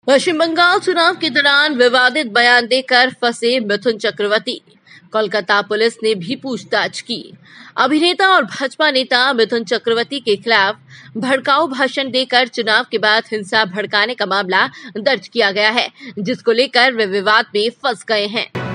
पश्चिम बंगाल चुनाव के दौरान विवादित बयान देकर फंसे मिथुन चक्रवर्ती। कोलकाता पुलिस ने भी पूछताछ की। अभिनेता और भाजपा नेता मिथुन चक्रवर्ती के खिलाफ भड़काऊ भाषण देकर चुनाव के बाद हिंसा भड़काने का मामला दर्ज किया गया है, जिसको लेकर वे विवाद में फंस गए हैं।